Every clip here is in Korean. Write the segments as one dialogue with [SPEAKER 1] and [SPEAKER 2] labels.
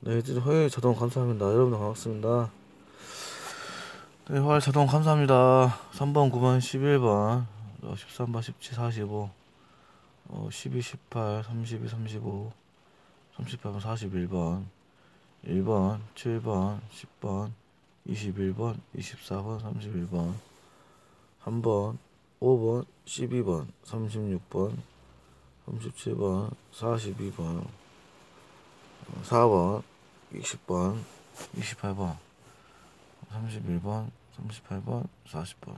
[SPEAKER 1] 네, 화요일 자동 감사합니다. 여러분들 반갑습니다. 네, 화요일 자동 감사합니다. 3번, 9번, 11번, 13번, 17, 45, 12, 18, 32, 35, 38번, 41번, 1번, 7번, 10번, 21번, 24번, 31번, 3번, 5번, 12번, 36번, 37번, 42번, 4번, 20번, 28번, 31번, 38번, 40번,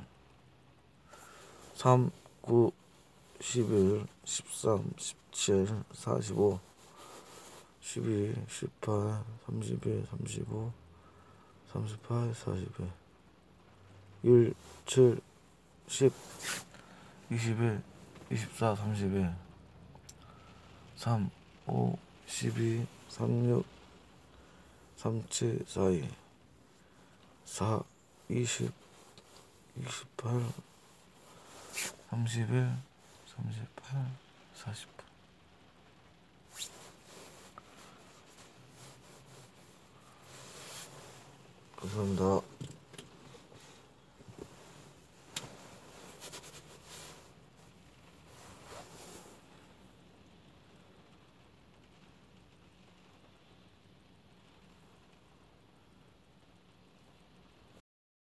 [SPEAKER 1] 3, 9, 11, 13, 17, 45, 12, 18, 31, 35, 38, 41, 1, 7, 10, 21, 24, 31, 3, 5, 12, 36, 37, 42, 4, 20, 28, 31, 38, 40분. 감사합니다.